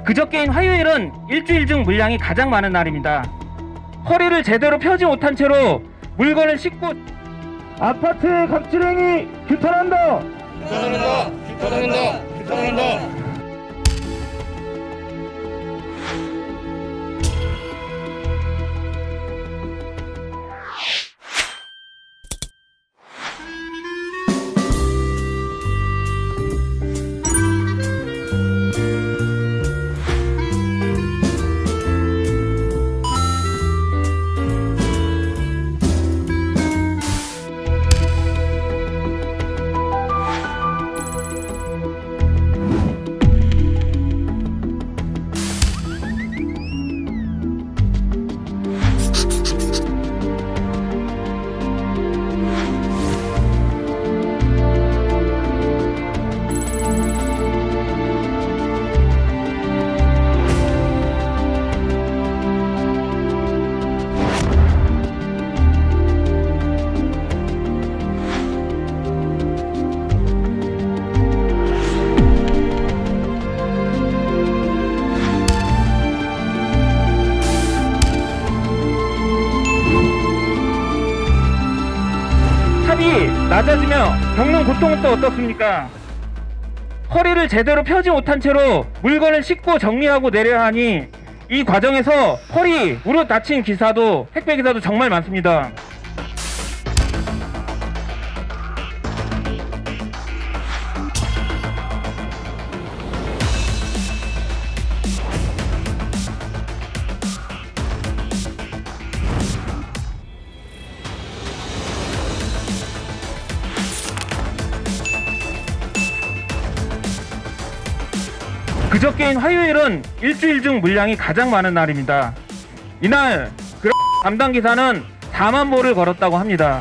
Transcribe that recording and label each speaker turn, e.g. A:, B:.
A: 그저께인 화요일은 일주일 중 물량이 가장 많은 날입니다. 허리를 제대로 펴지 못한 채로 물건을 싣고 아파트의 갑질행위 규탄한다!
B: 규탄한다! 규탄한다! 규탄한다!
A: 탑이 낮아지며 겪는 고통은 또 어떻습니까? 허리를 제대로 펴지 못한 채로 물건을 싣고 정리하고 내려야 하니 이 과정에서 허리, 무릎 다친 기사도 택배 기사도 정말 많습니다. 그저께인 화요일은 일주일 중 물량이 가장 많은 날입니다. 이날 담당 기사는 4만 보를 걸었다고 합니다.